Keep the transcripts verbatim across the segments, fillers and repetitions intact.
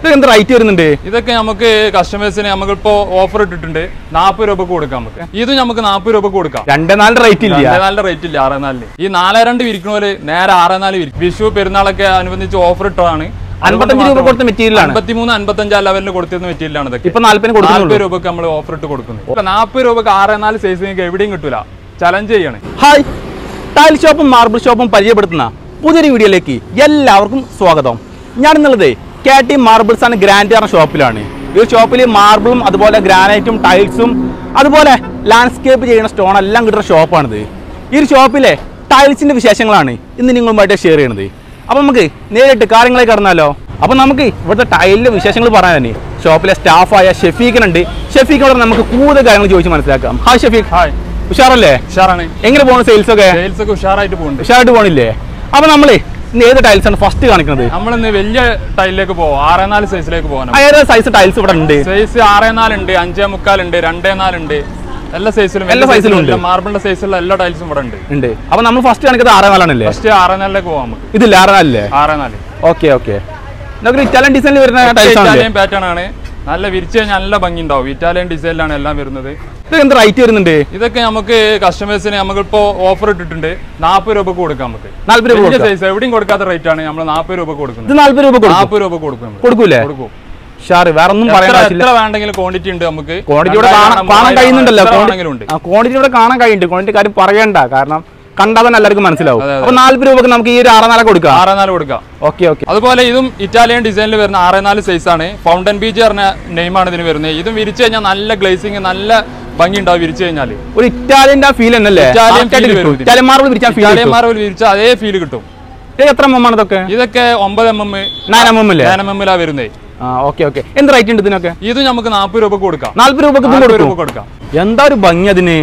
എന്ത് റേറ്റ് വരുന്നുണ്ട്? ഇതൊക്കെ നമുക്ക് കസ്റ്റമേഴ്സിന് നമുക്കിപ്പോ ഓഫർ ഇട്ടിട്ടുണ്ട്. നാൽപ്പത് രൂപക്ക് കൊടുക്കാം. നമുക്ക് ഇത് നമുക്ക് നാൽപ്പത് രൂപക്ക് കൊടുക്കാം. രണ്ടേ നാലിന്റെ റേറ്റ് ഇല്ല. രണ്ടേ നാലിന്റെ റേറ്റ് ഇല്ല. ആറേ നാലിന് ഈ നാലേ രണ്ട് വിരിക്കുന്ന പോലെ നേരെ ആറേ നാല് വിരിക്കും. വിഷു പെരുന്നാളൊക്കെ അനുബന്ധിച്ച് ഓഫർ ഇട്ടതാണ്. അൻപത്തഞ്ച് രൂപ കൊടുത്ത മെറ്റീരിയൽ അമ്പത്തിമൂന്ന് അൻപത്തഞ്ച് ലെവലിൽ കൊടുത്തിരുന്ന മെറ്റീരിയലാണ് ഇതൊക്കെ. ഇപ്പൊ നാല്പത് നാൽപ്പത് രൂപക്ക് നമ്മൾ ഓഫർ ഇട്ട് കൊടുക്കുന്നത്. ഇപ്പൊ നാൽപ്പത് രൂപക്ക് ആറേ നാല് സൈസ് നിങ്ങൾക്ക് എവിടെയും കിട്ടൂല. ചലഞ്ച് ചെയ്യണേ. ഹായ്, ടൈൽ ഷോപ്പും മാർബിൾ ഷോപ്പും പരിചയപ്പെടുത്തുന്ന പുതിയൊരു വീഡിയോയിലേക്ക് എല്ലാവർക്കും സ്വാഗതം. ഞാനിന്നുള്ളത് K T marbles and granite എന്ന ഷോപ്പിലാണ്. ഈ ഷോപ്പിൽ മാർബിളും അതുപോലെ ഗ്രാനൈറ്റും ടൈൽസും അതുപോലെ ലാൻഡ്സ്കേപ്പ് ചെയ്യുന്ന സ്റ്റോൺ എല്ലാം കിട്ടുന്ന ഷോപ്പാണിത്. ഈ ഒരു ഷോപ്പിലെ ടൈൽസിന്റെ വിശേഷങ്ങളാണ് ഇന്ന് നിങ്ങളുമായിട്ട് ഷെയർ ചെയ്യണത്. അപ്പൊ നമുക്ക് നേരിട്ട് കാര്യങ്ങളെ കടന്നാലോ. അപ്പൊ നമുക്ക് ഇവിടുത്തെ ടൈലിന്റെ വിശേഷങ്ങൾ പറയാൻ തന്നെ ഷോപ്പിലെ സ്റ്റാഫായ ഷെഫീഖിനുണ്ട്. ഷെഫീഖിനോട് നമുക്ക് കൂടുതൽ കാര്യങ്ങൾ ചോദിച്ച് മനസ്സിലാക്കാം. ഹായ് ഷെഫീഖ്. ഹായ്. ഉഷാറല്ലേ? ഉഷാറാണ്. എങ്ങനെ പോകുന്നു സെയിൽസ് ഒക്കെ? സെയിൽസ് ഒക്കെ ഉഷാറായിട്ട് പോകുന്നുണ്ട്. ഉഷാറായിട്ട് പോണില്ലേ? അപ്പൊ നമ്മള് ഇന്ന് ഏത് ടൈൽസ് ആണ് ഫസ്റ്റ് കാണിക്കുന്നത്? നമ്മളിന്ന് വലിയ ടൈലിലേക്ക് പോവാം. ആറേ നാല് സൈസിലേക്ക് പോകാൻ. ഏത് സൈസ് ടൈൽസ് ഇവിടെ ഉണ്ട്? സൈസ് ആറേ നാലുണ്ട്, അഞ്ചേ മുക്കാലുണ്ട്, രണ്ടേ നാലുണ്ട്, എല്ലാ സൈസിലും എല്ലാ സൈസിലും ഉണ്ട്. മാർബിളിന്റെ സൈസിലുള്ള എല്ലാ ടൈൽസും ഇവിടെ ഉണ്ട്. ഉണ്ട്. അപ്പൊ നമ്മൾ ഫസ്റ്റ് കാണിക്കുന്നത് ആറേ നാലാണല്ലേ? ഫസ്റ്റ് ആറേ നാലിലേക്ക് പോവാം നമുക്ക്. ഇതില്ല ആറേ നാലല്ലേ? ആറേ നാല്. Okay okay. ഇറ്റാലിയൻ ഡിസൈനിൽ വരുന്ന ടൈൽസ് ആണ്. ഇറ്റാലിയൻ പാറ്റേൺ ആണ്. നല്ല വിരിച്ചു കഴിഞ്ഞാൽ നല്ല ഭംഗി ഉണ്ടാവും. ഇറ്റാലിയൻ ഡിസൈനിലാണ് എല്ലാം വരുന്നത്. ഇത് എന്ത് റേറ്റ് വരുന്നുണ്ട്? ഇതൊക്കെ നമുക്ക് കസ്റ്റമേഴ്സിന് നമുക്കിപ്പോ ഓഫർ ഇട്ടിട്ടുണ്ട്. നാൽപ്പത് രൂപക്ക് കൊടുക്കാം. നമുക്ക് നാല്പത് രൂപ സൈസ് എവിടെയും കൊടുക്കാത്ത റേറ്റ് ആണ് നമ്മൾ നാൽപ്പത് രൂപ കൊടുക്കുന്നത്. നാല്പത് രൂപ നാൽപ്പത് രൂപ കൊടുക്കും. കൊടുക്കൂലേ? കൊടുക്കും. വേറെ ഒന്നും പറയാൻ എത്ര വേണ്ടെങ്കിലും ക്വാണ്ടിറ്റി ഉണ്ട്. നമുക്ക് ക്വാണ്ടിറ്റി ഇവിടെ കാണാൻ കഴിയുന്നുണ്ടല്ലോ. ക്വാണ്ടിറ്റി ഇവിടെ കാണാൻ കഴിയുന്നുണ്ട്. ക്വാണ്ടിറ്റി കാര്യം പറയണ്ട, കാരണം കണ്ടാൽ തന്നെ എല്ലാവർക്കും മനസ്സിലാവും. അപ്പൊ നാല്പത് രൂപക്ക് നമുക്ക് ഈ ഒരു ആറേ നാല് കൊടുക്കാം. ആറേ നാല് കൊടുക്കാം. Okay okay. അതുപോലെ ഇതും ഇറ്റാലിയൻ ഡിസൈനിൽ വരുന്ന ആറേ നാല് സൈസ് ആണ്. ഫൗണ്ടൻ ബീച്ച് പറഞ്ഞ നെയിമാണ് ഇതിന് വരുന്നത്. ഇതും വിരിച്ചു കഴിഞ്ഞാൽ നല്ല ഗ്ലേസിങ്, നല്ല ഭംഗി ഉണ്ടാവും. വിരിച്ചു കഴിഞ്ഞാൽ ഒരു ഇറ്റാലിയൻ ഫീൽ തന്നെയല്ലേ? ഇറ്റാലിയൻ മാർബിൾ വിരിച്ച അതേ ഫീൽ കിട്ടും. എത്ര എം എം ആണ് ഇതൊക്കെ? ഇതൊക്കെ ഒമ്പത് M M nine M M nine M എമ്മിലാ വരുന്നത്. Okay okay. എന്ത് റേറ്റ് ഉണ്ട് ഇതിനൊക്കെ? ഇത് നമുക്ക് നാൽപ്പത് രൂപ കൊടുക്കാം. നാല്പത് രൂപ കൊടുക്കാം. എന്താ ഒരു ഭംഗി അതിന്.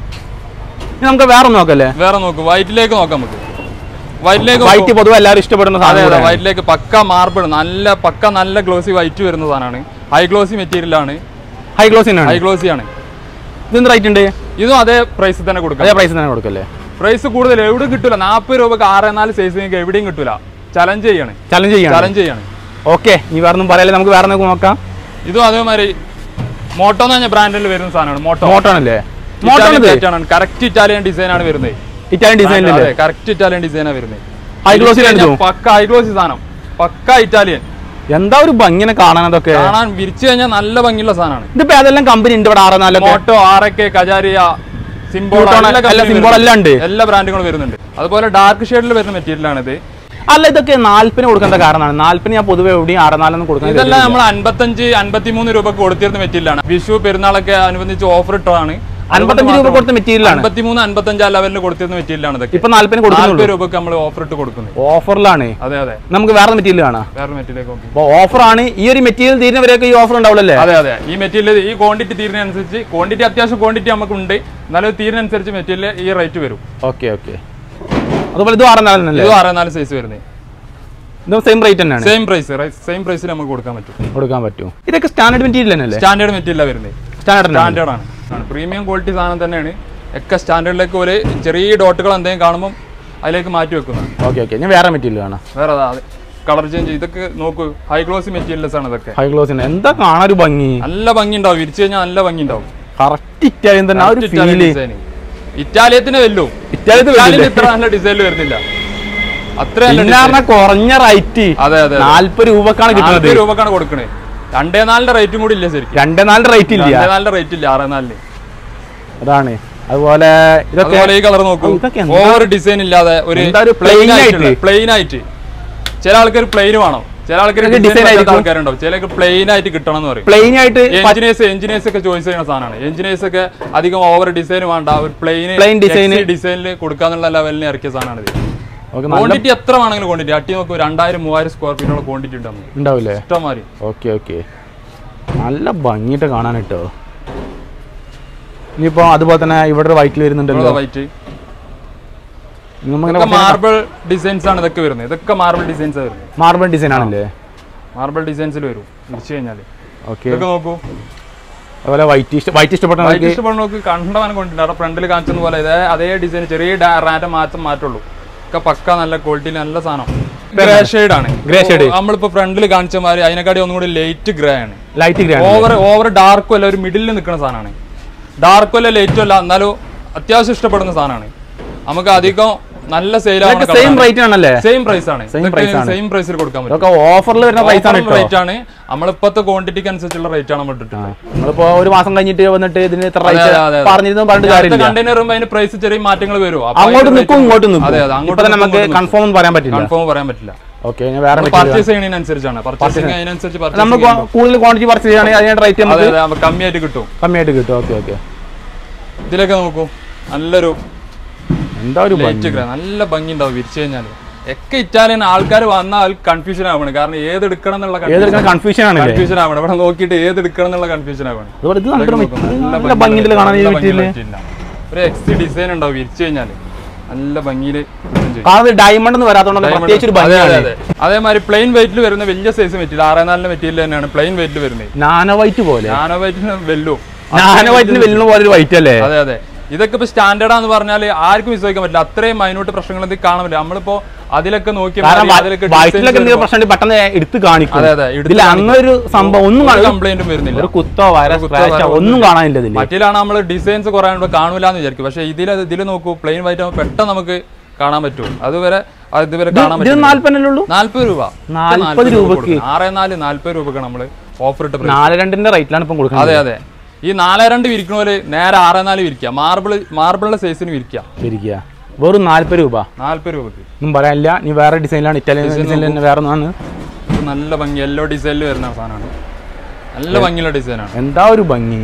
നമുക്ക് വേറെ നോക്കല്ലേ? വേറെ നോക്കും. വൈറ്റിലേക്ക് നോക്കാം. നമുക്ക് വൈറ്റിലേക്ക് വൈറ്റ് പൊതുവെ എല്ലാവരും ഇഷ്ടപ്പെടുന്ന സാധനം. വൈറ്റിലേക്ക് പക്ക മാർബിൾ, നല്ല പക്ക നല്ല ഗ്ലോസി വൈറ്റ് വരുന്ന സാധനമാണ്. ഹൈ ഗ്ലോസി മെറ്റീരിയൽ ആണ്. ഹൈ ഗ്ലോസി ഹൈ ഗ്ലോസി ആണ്. ഇതെന്ത് റേറ്റ് ഉണ്ട്? ഇതും അതേ പ്രൈസ് തന്നെ കൊടുക്കാം. അതേ പ്രൈസ് തന്നെ കൊടുക്കല്ലേ? പ്രൈസ് കൂടുതൽ എവിടെ കിട്ടൂല. നാൽപ്പത് രൂപക്ക് ആറേ നാല് സൈസ് നിങ്ങൾക്ക് എവിടെയും കിട്ടൂല. ചലഞ്ച് ചെയ്യാണ്. ചലഞ്ച് ചെയ്യാണ്. ചലഞ്ച് ചെയ്യാണ്. ഓക്കെ. നീ വേറെ ഒന്നും പറയല്ലേ, നമുക്ക് വേറെ നോക്കാം. ഇതും അതേമാതിരി മോട്ടോ എന്ന് പറഞ്ഞ ബ്രാൻഡിൽ വരുന്ന സാധനമാണ്. മോട്ടോ മോട്ടോ ആണല്ലേ? കറക്റ്റ് ഇറ്റാലിയൻ ഡിസൈൻ ആണ് വരുന്നത്. ഇറ്റാലിയൻ ഡിസൈൻ കറക്റ്റ് ഇറ്റാലിയൻ ഡിസൈനാണ് വരുന്നത്. ഹൈ ഗ്ലോസി പക്ക ഹൈ ഗ്ലോസി സാധനം. പക്ക ഇറ്റാലിയൻ. എന്താ ഒരു ഭംഗിനെ കാണാൻ. അതൊക്കെ കാണാൻ വിരിച്ചു കഴിഞ്ഞാൽ നല്ല ഭംഗിയുള്ള സാധനമാണ്. ഇതിപ്പോ ഏതെല്ലാം കമ്പനി ഉണ്ട് ഇവിടെ? ആറേ നാല്, മോട്ടോ, ആറൊക്കെ, കജാരിയ, സിംബോൾ, സിംബോൾ എല്ലാം ഉണ്ട്. എല്ലാ ബ്രാൻഡുകളും വരുന്നുണ്ട്. അതുപോലെ ഡാർക്ക് ഷെയ്ഡിൽ വരുന്ന മെറ്റീരിയൽ ആണിത്. അല്ല, ഇതൊക്കെ നാല്പതിന് കൊടുക്കേണ്ട കാരണമാണ്. നാല്പതിന് ഞാൻ പൊതുവെ എവിടെയും ആറ് നാലൊന്നും കൊടുക്കുന്നത്. ഇതെല്ലാം നമ്മൾ അൻപത്തഞ്ച് അൻപത്തിമൂന്ന് രൂപ കൊടുത്തിരുന്ന മെറ്റീരിയലാണ്. വിഷു പെരുന്നാളൊക്കെ അനുബന്ധിച്ച് ഓഫർ ഇട്ടതാണ്. അൻപത്തഞ്ച് രൂപ കൊടുത്ത മെറ്റീരിയലാണ്. അൻപത്തിമൂന്ന് അൻപത്തഞ്ച് ലെവലിൽ കൊടുത്തിരുന്ന മെറ്റീരിയലാണ്. ഇതൊക്കെ ഇപ്പൊ നാല്പതിന് കൊടുക്കുന്നത് രൂപക്ക് നമ്മൾ ഓഫർ ഇട്ട് കൊടുക്കുന്നത്. ഓഫറിലാണ്. അതെ അതെ. നമുക്ക് വേറെ മെറ്റീരിയൽ കാണാം. വേറെ മെറ്റീരിയൽ ഓഫർ ആണ്. ഈ ഒരു മെറ്റീരിയൽ തീരുന്നവരെയൊക്കെ ഈ ഓഫർ ഉണ്ടാവില്ലേ? അതെ അതെ. ഈ മെറ്റീരിയൽ ഈ ക്വാണ്ടിറ്റി തീരുന്നതനുസരിച്ച്, ക്വാണ്ടിറ്റി അത്യാവശ്യം ക്വാണ്ടിറ്റി നമുക്ക് ഉണ്ട്, എന്നാലും തീരുന്നതനുസരിച്ച് മെറ്റീരിയൽ ഈ റേറ്റ് വരും. Okay okay. അതുപോലെ ഇത് ആറ് നാല് ഇത് ആറ് നാല് സൈസ് വരുന്നത്. സെയിം റേറ്റ് തന്നെയാണ്. സെയിം പ്രൈസ് സെയിം പ്രൈസിൽ നമുക്ക് കൊടുക്കാൻ പറ്റും. കൊടുക്കാൻ പറ്റും. ഇതൊക്കെ സ്റ്റാൻഡേർഡ് മെറ്റീരിയൽ തന്നെയല്ലേ? സ്റ്റാൻഡേർഡ് മെറ്റീരിയൽ വരുന്നത്. സ്റ്റാൻഡേർഡ് സ്റ്റാൻഡേർഡ് ആണ്. പ്രീമിയം ക്വാളിറ്റി സാധനം തന്നെയാണ്. ഒക്കെ സ്റ്റാൻഡേർഡിലേക്ക് ഒരു ചെറിയ ഡോട്ടുകൾ എന്തെങ്കിലും കാണുമ്പോൾ അതിലേക്ക് മാറ്റി വെക്കുന്നത്. Okay okay. ഞാൻ വേറെ മെറ്റീരിയൽ കാണാം. വേറെ കളർ ചേഞ്ച്. ഇതൊക്കെ നോക്കൂ, ഹൈ ഗ്ലോസി മെറ്റീരിയൽസ് ആണ് ഇതൊക്കെ. ഹൈ ഗ്ലോസി എന്താ കാണാൻ ഒരു ഭംഗി. നല്ല ഭംഗി ഉണ്ടാവും. വിരിച്ചു കഴിഞ്ഞാൽ നല്ല ഭംഗി ഉണ്ടാവും. കറക്റ്റ് ഇറ്റാലിയൻ തന്നെ. ഇറ്റാലിയത്തിന് വല്ലോ. ഇറ്റാലിയൻ ഇത്ര നല്ല ഡിസൈനിൽ വരുന്നില്ല. അത്ര കുറഞ്ഞ റേറ്റ്. അതെ അതെ. നാല്പത് രൂപക്കാണ് കിട്ടുന്നത്. രൂപക്കാണ് കൊടുക്കണേ. രണ്ടേ നാലിന്റെ റേറ്റും കൂടി ഇല്ല. ശരിക്കും രണ്ടേ നാലിന്റെ റേറ്റ് ഇല്ല. രണ്ടേ നാലിന്റെ റേറ്റ് ഇല്ല. ആറേ നാലിന് അതാണ്. അതുപോലെ ഇതൊക്കെ ഈ കളർ നോക്കൂ. ഓവർ ഡിസൈൻ ഇല്ലാതെ ഒരു പ്ലെയിൻ ആയിട്ട് പ്ലെയിൻ ആയിട്ട് ചില ആൾക്കാർ പ്ലെയിൻ വേണം, ചില ആൾക്കാർ ഡിസൈൻ ആൾക്കാരുണ്ടാവും, ചിലക്ക് പ്ലെയിൻ ആയിട്ട് കിട്ടണം എന്ന് പറയും. പ്ലെയിൻ ആയിട്ട് എഞ്ചിനീയേഴ്സ് എഞ്ചിനീയേഴ്സ് ഒക്കെ ചോയ്സ് ചെയ്യുന്ന സാധനമാണ്. എഞ്ചിനീയേഴ്സ് ഒക്കെ അധികം ഓവർ ഡിസൈൻ വേണ്ട, ഒരു പ്ലെയിൻ പ്ലെയിൻ ഡിസൈൻ ഡിസൈനിൽ കൊടുക്കാന്നുള്ള ലെവലിന് ഇറക്കിയ സാധനമാണ് ഇത്. ക്വാണ്ടിറ്റി എത്ര വേണമെങ്കിലും ക്വാണ്ടിറ്റി അട്ടി നോക്കും. രണ്ടായിരം മൂവായിരം സ്ക്വയർ ഫീറ്റുള്ള ക്വാണ്ടിറ്റി ഉണ്ടാവില്ലേ? ഇഷ്ടംമാതിരി. Okay okay. നല്ല ഭംഗിയിട്ട് കാണാൻ കേട്ടോ. ഇനിയിപ്പോ അതുപോലെ തന്നെ ഇവിടെ വൈറ്റിൽ വരുന്നുണ്ടല്ലോ. വൈറ്റ് മാർബിൾ ഡിസൈൻസ് ആണ് ഇതൊക്കെ വരുന്നത്. ഇതൊക്കെ മാർബിൾ ഡിസൈൻസ് വരുന്നത്. മാർബിൾ ഡിസൈൻ ആണല്ലേ? മാർബിൾ ഡിസൈൻസിൽ വരും വിരിച്ചു കഴിഞ്ഞാല്. ഓക്കെ. ഇതൊക്കെ നോക്കൂ. അതുപോലെ വൈറ്റ് വൈറ്റ് ഇഷ്ടപ്പെട്ട വൈറ്റ് ഇഷ്ടപ്പെട്ട നോക്ക്. കണ്ടവനെ കൊണ്ടിട്ടുണ്ട്. അവിടെ ഫ്രണ്ടിൽ കാണിച്ചത് പോലെ ഇതേ അതേ ഡിസൈൻ, ചെറിയ റാൻഡം മാറ്റം മാറ്റുള്ളൂ. ഒക്കെ പക്ക നല്ല ക്വാളിറ്റിയിൽ നല്ല സാധനം. ഗ്രേ ഷെയ്ഡ് ആണ്. ഗ്രേ ഷെയ്ഡ് നമ്മളിപ്പോ ഫ്രണ്ടിൽ കാണിച്ച മാതിരി അതിനെക്കാട്ടി ഒന്നും കൂടി ലൈറ്റ് ഗ്രേ ആണ്. ലൈറ്റ് ഗ്രേ ഓവർ ഓവർ ഡാർക്കും അല്ല, ഒരു മിഡിലിൽ നിൽക്കുന്ന സാധനമാണ്. ഡാർക്കും അല്ല ലൈറ്റും അല്ല, എന്നാലും അത്യാവശ്യം ഇഷ്ടപ്പെടുന്ന സാധനമാണ്. നമുക്ക് അധികം നല്ല സെയിലാണ്. സെയിം റേറ്റ് ആണല്ലേ? സെയിം പ്രൈസ് ആണ്. സെയിം പ്രൈസിൽ കൊടുക്കാൻ പറ്റും. ഓഫറിൽ വരുന്ന പ്രൈസ് ആണ്. റേറ്റ് ആണ് നമ്മളിപ്പോഴത്തെ ക്വാണ്ടിറ്റിക്ക് അനുസരിച്ചുള്ള റേറ്റ് ആണ് ഇട്ടിട്ടുള്ളത്. നമ്മളിപ്പോ ഒരു മാസം കഴിഞ്ഞിട്ട് വന്നിട്ട് ഇതിന് ഇത്ര പറഞ്ഞിരുന്നു പറഞ്ഞിട്ട് കാര്യമില്ല. കണ്ടെയ്നർ വരുമ്പോൾ അതിന് പ്രൈസ് ചെറിയ മാറ്റങ്ങൾ വരും. അങ്ങോട്ട് നിൽക്കും ഇങ്ങോട്ട് നിൽക്കും. അതെ അതെ, അങ്ങോട്ട് നമുക്ക് കൺഫേം പറയാൻ പറ്റില്ല. കൺഫേം പറയാൻ പറ്റില്ല. ഓക്കെ, വേറെ പർച്ചേസ് ചെയ്യുന്നതിനനുസരിച്ചാണ്. പർച്ചേസിംഗ് അതിനനുസരിച്ച് നമ്മൾ കൂടുതൽ ക്വാണ്ടിറ്റി പർച്ചേസ് ചെയ്യുകയാണെങ്കിൽ അതിന്റെ റേറ്റ് നമുക്ക് കമ്മിയായിട്ട് കിട്ടും. കമ്മിയായിട്ട് കിട്ടും. Okay okay. ഇതിലൊക്കെ നോക്കൂ, നല്ലൊരു എന്താ ഒരു നല്ല ഭംഗി ഉണ്ടാവും വിരിച്ചു കഴിഞ്ഞാൽ. ഒക്കെ ഇറ്റാലിയൻ ആൾക്കാർ വന്നാൽ കൺഫ്യൂഷൻ ആവണം. കാരണം ഏത് എടുക്കണം എന്നുള്ള കൺഫ്യൂഷൻ ആണ്. കൺഫ്യൂഷൻ ആവണം. ഇവിടെ നോക്കിയിട്ട് ഏത് എടുക്കണം എന്നുള്ള കൺഫ്യൂഷൻ ആവണം. ഒരു എക്സ് ഡിസൈൻ ഉണ്ടാവും വിരിച്ചു കഴിഞ്ഞാൽ നല്ല ഭംഗിയില്. ഡയമണ്ട് ഒന്നും വരാത്തോണ്ട് അതേമാതിരി പ്ലെയിൻ വെയിറ്റിൽ വരുന്ന വലിയ സൈസ് മെറ്റീരിയൽ ആറേ നാലിന്റെ മെറ്റീരിയൽ തന്നെയാണ് പ്ലെയിൻ വെയിറ്റിൽ വരുന്നത്. നാനോ വൈറ്റ് പോലെ. നാനോ വൈറ്റിന് വെല്ലു നാനോ വൈറ്റിന് വെല്ലുന്ന പോലെ ഒരു വൈറ്റ് അല്ലേ? അതെ അതെ. ഇതൊക്കെ ഇപ്പൊ സ്റ്റാൻഡേർഡാന്ന് പറഞ്ഞാൽ ആർക്കും വിശ്വസിക്കാൻ പറ്റില്ല. അത്രയും മൈന്യൂട്ട് പ്രശ്നങ്ങൾ എന്തെങ്കിലും കാണാൻ പറ്റില്ല. നമ്മളിപ്പോ അതിലൊക്കെ നോക്കി പെട്ടെന്ന് എടുത്ത് കാണിക്കും. അതെ അതെ, അങ്ങനൊരു സംഭവം ഒന്നും കംപ്ലൈന്റും വരുന്നില്ല. ഒരു കുത്തോ ഒന്നും കാണാനില്ല. മറ്റേലാണ് നമ്മൾ ഡിസൈൻസ് കുറെ കാണൂലെന്ന് വിചാരിക്കും. പക്ഷെ ഇതിൽ ഇതിൽ നോക്കൂ, പ്ലെയിൻ വൈറ്റ് ആകുമ്പോൾ പെട്ടെന്ന് നമുക്ക് കാണാൻ പറ്റും. അതുവരെ ഇതുവരെ കാണാൻ പറ്റും. നാല്പത് രൂപ നാല്പത് രൂപക്ക് ആറേ നാല് നാല്പത് രൂപക്ക് നമ്മള് ഓഫർ ഇട്ട് നാല് രണ്ടിന്റെ റേറ്റിലാണ് ഇപ്പം കൊടുക്കുന്നത്. അതെ അതെ. ഈ നാല് രണ്ട് വിരിക്കണ നേരെ ആറേ നാല് വിരിക്കുക. മാർബിൾ മാർബിളിന്റെ സൈസിന് വിരിക്കുക വിരിക്കുക വെറും നാല്പത് രൂപ. നാല്പത് രൂപക്ക് ഒന്നും പറയാനില്ല. നീ വേറെ ഡിസൈനിലാണ്, ഇറ്റാലിയൻ ഡിസൈനിൽ തന്നെ വേറെ ഒന്നാണ്. നല്ല ഭംഗി യെല്ലോ ഡിസൈനിൽ വരുന്ന സാധനമാണ്. നല്ല ഭംഗിയുള്ള ഡിസൈനാണ്. എന്താ ഒരു ഭംഗി.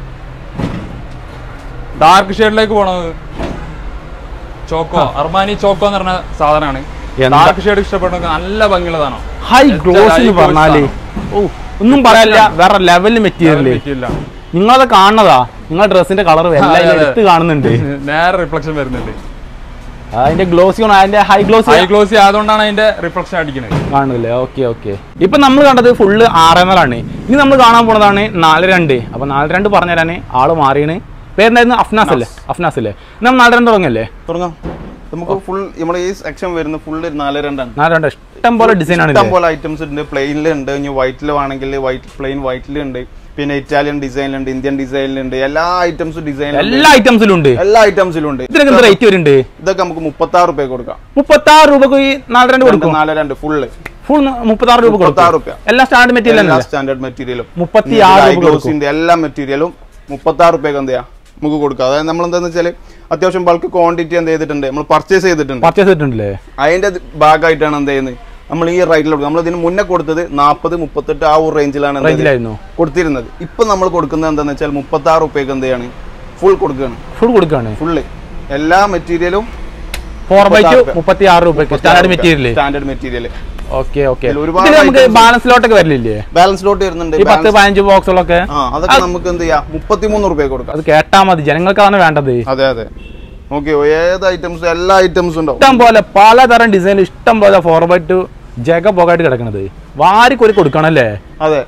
ഡാർക്ക് ഷെയ്ഡിലേക്ക് പോണത് ചോക്കോ, അർമാനി ചോക്കോ എന്ന് പറഞ്ഞ സാധനമാണ്. ഡാർക്ക് ഷെയ്ഡ് ഇഷ്ടപ്പെടുന്ന നല്ല ഭംഗിയുള്ളതാണ്. ഹൈ ഗ്ലോസ് പറഞ്ഞാല് ഓ ഒന്നും പറയാനില്ല. വേറെ ലെവൽ മെറ്റീരിയൽ. നിങ്ങളത് കാണുന്നതാ, നിങ്ങളുടെ ഡ്രസ്സിന്റെ കളർ എല്ലാം എടുത്ത് കാണുന്നുണ്ട്. നേരെ റിഫ്ലക്ഷൻ വരുന്നുണ്ട്. അതിന്റെ ഗ്ലോസി അതിന്റെ ഹൈ ഗ്ലോസി ഹൈ ഗ്ലോസി ആയതുകൊണ്ടാണ് അതിന്റെ റിഫ്ലക്ഷൻ അടിക്കുന്നത്. കാണുന്നില്ലേ? Okay okay. ഇപ്പൊ നമ്മൾ കണ്ടത് ഫുള്ള് ആറേ നാലാണ്. ഇനി നമ്മൾ കാണാൻ പോണതാണ് നാല് രണ്ട്. അപ്പൊ നാല് രണ്ട് പറഞ്ഞു തരാന് ആള് മാറിയാണ്. പേരെന്തായിരുന്നു? അഫ്നാസ് അല്ലേ? അഫ്നാസ് അല്ലേ? നമ്മൾ നാല് രണ്ട് തുടങ്ങല്ലേ? തുടങ്ങാം. നമുക്ക് ഫുൾ നമ്മുടെ ഈ സെക്ഷൻ വരുന്ന ഫുള്ള് നാല് രണ്ടാണ്. നാല് രണ്ട് ഇഷ്ടം പോലെ ഡിസൈൻ ആണ്. ഇഷ്ടം പോലെ ഐറ്റംസ് ഉണ്ട്. പ്ലെയിനിലുണ്ട്, ഇനി വൈറ്റിലാണെങ്കിൽ വൈറ്റ് പ്ലെയിൻ വൈറ്റിലുണ്ട്, പിന്നെ ഇറ്റാലിയൻ ഡിസൈനിലുണ്ട്, ഇന്ത്യൻ ഡിസൈനിലുണ്ട്, എല്ലാ ഐറ്റംസും ഡിസൈൻ എല്ലാ ഐറ്റംസിലും ഉണ്ട്. എല്ലാ ഐറ്റംസിലും ഉണ്ട്. ഇതിനൊക്കെ റേറ്റ് വരുന്നുണ്ട്. ഇതൊക്കെ നമുക്ക് മുപ്പത്തി ആറ് രൂപ കൊടുക്കാം. മുപ്പത്തി ആറ് രൂപക്ക് ഈ നാല് രണ്ട് കൊടുക്കും. നാല് രണ്ട് ഫുള്ള് ഫുൾ മുപ്പത്തി ആറ് രൂപ മുപ്പത്തി ആറ് രൂപ. എല്ലാ സ്റ്റാൻഡേർഡ് മെറ്റീരിയൽ എല്ലാ സ്റ്റാൻഡേർഡ് മെറ്റീരിയലും മുപ്പത്തി ആറ് എല്ലാ മെറ്റീരിയലും മുപ്പത്തി ആറ് രൂപയ്ക്ക് എന്ത് ചെയ്യാം നമുക്ക് കൊടുക്കാം. അതായത് നമ്മൾ എന്താന്ന് വെച്ചാൽ അത്യാവശ്യം ബൾക്ക് ക്വാണ്ടിറ്റി എന്ത് ചെയ്തിട്ടുണ്ട്, നമ്മൾ പർച്ചേസ് ചെയ്തിട്ടുണ്ട്. പർച്ചേസ് ചെയ്തിട്ടുണ്ടല്ലേ? അതിന്റെ ഭാഗമായിട്ടാണ് എന്ത് ചെയ്യുന്നത് നമ്മൾ ഈ റേറ്റിൽ കൊടുക്കുന്നത്. നമ്മൾ ഇതിന് മുന്നേ കൊടുത്തത് നാൽപ്പത് മുപ്പത്തെട്ട് ആ ഒരു റേഞ്ചിലാണ് കൊടുത്തിരുന്നത്. ഇപ്പൊ നമ്മൾ കൊടുക്കുന്നത് എന്താണെന്ന് വെച്ചാൽ മുപ്പത്തി ആറ് റുപ്യക്ക് എന്ത് ചെയ്യാണ് ഫുൾ കൊടുക്കുകയാണ്. ഫുൾ കൊടുക്കുകയാണ്. ഫുള്ള് എല്ലാ മെറ്റീരിയലും ഫോർ ബൈ ടു മുപ്പത്തി ആറ് രൂപയ്ക്ക് standard material. Standard material. Okay okay. നമുക്ക് ബാലൻസിലോട്ടൊക്കെ വരില്ലേ? ബാലൻസിലോട്ട് വരുന്നുണ്ട്. പത്ത് പതിനഞ്ച് ബോക്സുകളൊക്കെ അതൊക്കെ നമുക്ക് എന്ത് ചെയ്യാം മുപ്പത്തിമൂന്ന് റുപ്യ കൊടുക്കാം. അത് കേട്ടാ മതി, ജനങ്ങൾക്കാണ് വേണ്ടത്. അതെ അതെ. ഓക്കെ, ഏത് ഐറ്റംസ് എല്ലാ ഐറ്റംസും ഉണ്ടാവും. ഇഷ്ടം പോലെ പലതരം ഡിസൈൻ ഇഷ്ടം പോലെ ഫോർ ബൈ ടു ജഗ പോകായിട്ട് കിടക്കണത് വാരി കോരി കൊടുക്കണല്ലേ? അതെ.